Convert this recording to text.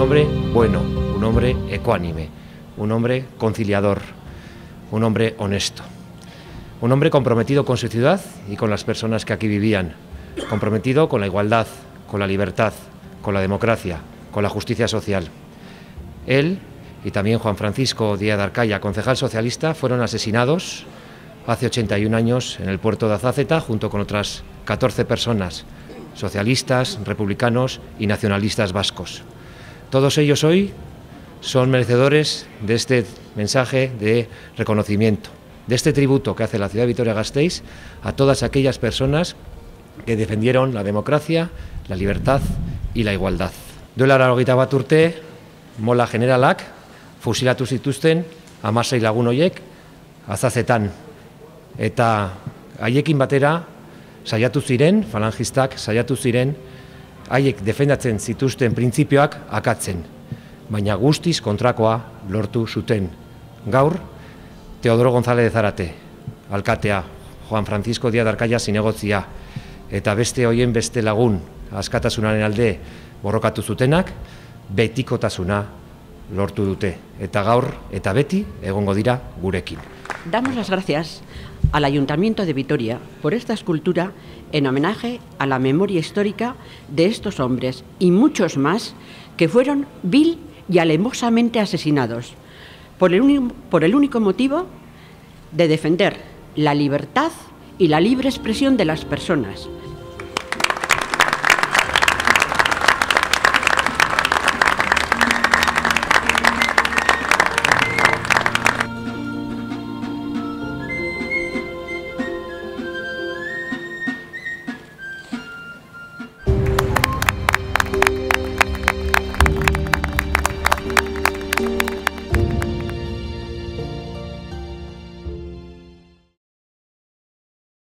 hombre bueno, un hombre ecuánime, un hombre conciliador, un hombre honesto, un hombre comprometido con su ciudad y con las personas que aquí vivían, comprometido con la igualdad, con la libertad, con la democracia, con la justicia social. Él y también Juan Francisco Díaz de Arcaya, concejal socialista, fueron asesinados hace 81 años en el puerto de Azáceta junto con otras 14 personas, socialistas, republicanos y nacionalistas vascos. Todos ellos hoy son merecedores de este mensaje de reconocimiento, de este tributo que hace la ciudad de Vitoria-Gasteiz a todas aquellas personas que defendieron la democracia, la libertad y la igualdad. Duela 81 urte, mola generalak fusilatu zituzten 16 lagun horiek Azazetan, eta haiekin batera saiatu ziren, falangistak saiatu ziren, haiek defendatzen zituzten printzipioak akatzen, baina guztiz kontrakoa lortu zuten. Gaur, Teodoro González de Zárate, alkatea, Juan Francisco Díaz de Arcaya zinegotzia, eta beste hoien beste lagun askatasunaren alde borrokatu zutenak, betikotasuna lortu dute, eta gaur eta beti egongo dira gurekin. Damos las gracias al Ayuntamiento de Vitoria por esta escultura en homenaje a la memoria histórica de estos hombres y muchos más que fueron vil y alemosamente asesinados por el único motivo de defender la libertad y la libre expresión de las personas,